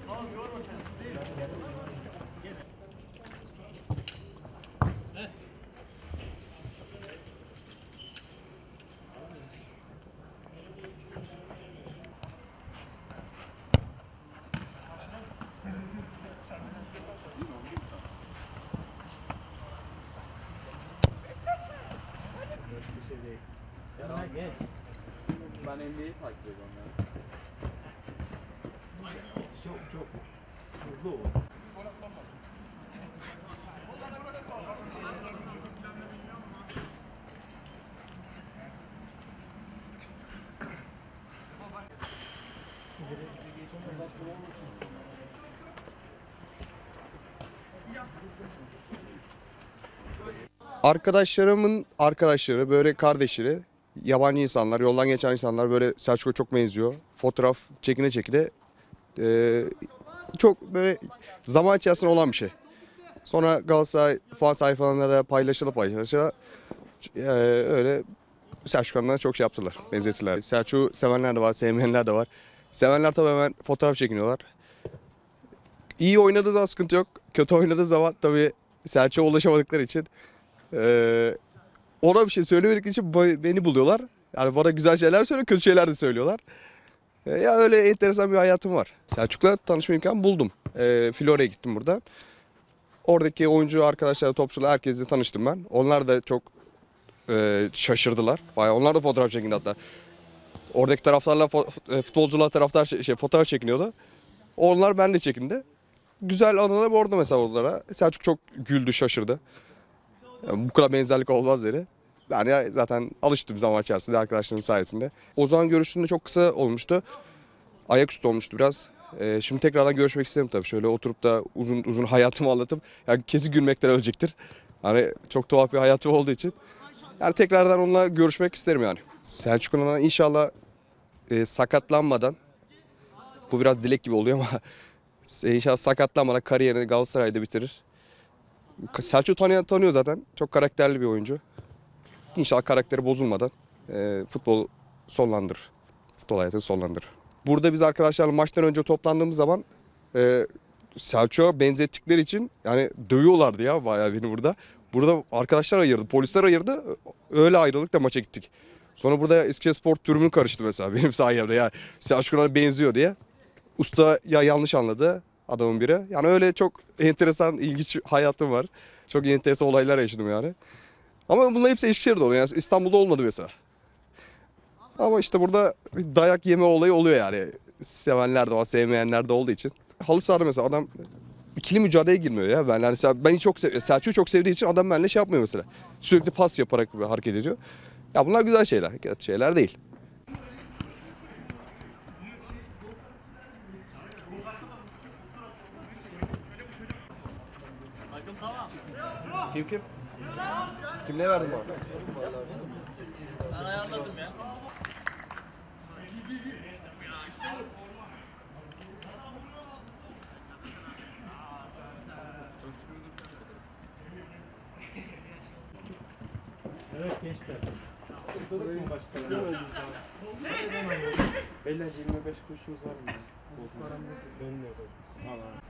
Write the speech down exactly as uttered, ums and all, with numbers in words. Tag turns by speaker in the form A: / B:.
A: Ben N B A'yi takip ediyorum ya.
B: Çok çok hızlı o.
C: Arkadaşlarımın arkadaşları, böyle kardeşleri, yabancı insanlar, yoldan geçen insanlar böyle Selçuk'a çok benziyor. Fotoğraf çekine çekine e, çok böyle zaman içerisinde olan bir şey. Sonra Galatasaray fan sayfalarında paylaşıla paylaşıla e, öyle Selçuk'larına çok şey yaptılar, benzettiler. Selçuk'u sevenler de var, sevmeyenler de var. Sevenler tabii hemen fotoğraf çekiniyorlar. İyi oynadığı zaman sıkıntı yok. Kötü oynadığı zaman tabii Selçuk'a ulaşamadıkları için Ee, ona bir şey söylemedikleri için beni buluyorlar. Yani bana güzel şeyler söylüyor, kötü şeyler de söylüyorlar. Ee, ya öyle enteresan bir hayatım var. Selçuk'la tanışma imkanı buldum. Ee, Florya'ya gittim buradan. Oradaki oyuncu arkadaşlar, topçular, herkesle tanıştım ben. Onlar da çok e, şaşırdılar. Bayağı onlar da fotoğraf çekindi hatta. Oradaki taraftarlar, futbolcular taraftar şey, fotoğraf çekiniyordu. Onlar ben de çekindi. Güzel anılar orada mesela onlara. Selçuk çok güldü, şaşırdı. Yani bu kadar benzerlik olmaz dedi. Yani zaten alıştım zaman içerisinde arkadaşlarım sayesinde. O zaman görüştüğümde çok kısa olmuştu. Ayaküstü olmuştu biraz. Ee, şimdi tekrardan görüşmek isterim tabii. Şöyle oturup da uzun uzun hayatımı anlatıp yani kesin gülmekten ölecektir. Hani çok tuhaf bir hayatım olduğu için. Yani tekrardan onunla görüşmek isterim yani. Selçuk'un inşallah e, sakatlanmadan, bu biraz dilek gibi oluyor ama inşallah sakatlanmadan kariyerini Galatasaray'da bitirir. Selçuk tanıyan tanıyor zaten. Çok karakterli bir oyuncu. İnşallah karakteri bozulmadan e, futbol sonlandırır. Futbol hayatını sonlandırır. Burada biz arkadaşlarla maçtan önce toplandığımız zaman e, Selçuk'a benzettikleri için yani dövüyorlardı ya bayağı beni burada. Burada arkadaşlar ayırdı, polisler ayırdı. Öyle ayrılık da maça gittik. Sonra burada Eskişehirspor tribünü karıştı mesela benim sayemde ya. Selçuk'a benziyor diye. Usta ya yanlış anladı adamın biri. Yani öyle çok enteresan, ilginç hayatım var. Çok enteresan olaylar yaşadım yani. Ama bunlar hepsi Eskişehir'de oluyor. Yani İstanbul'da olmadı mesela. Ama işte burada dayak yeme olayı oluyor yani. Sevenler de var, sevmeyenler de olduğu için. Halı sahada mesela adam ikili mücadeleye girmiyor ya. Ben yani beni çok sev Selçuk'u çok sevdiği için adam benimle şey yapmıyor mesela. Sürekli pas yaparak hareket ediyor. Ya bunlar güzel şeyler, kötü şeyler değil. Kim kim? Kimliğe verdin bana?
A: Ben ayarladım ya.
B: Evet gençler. Beyler yirmi beş kuruşunuz var mı? Benim yok. Al abi.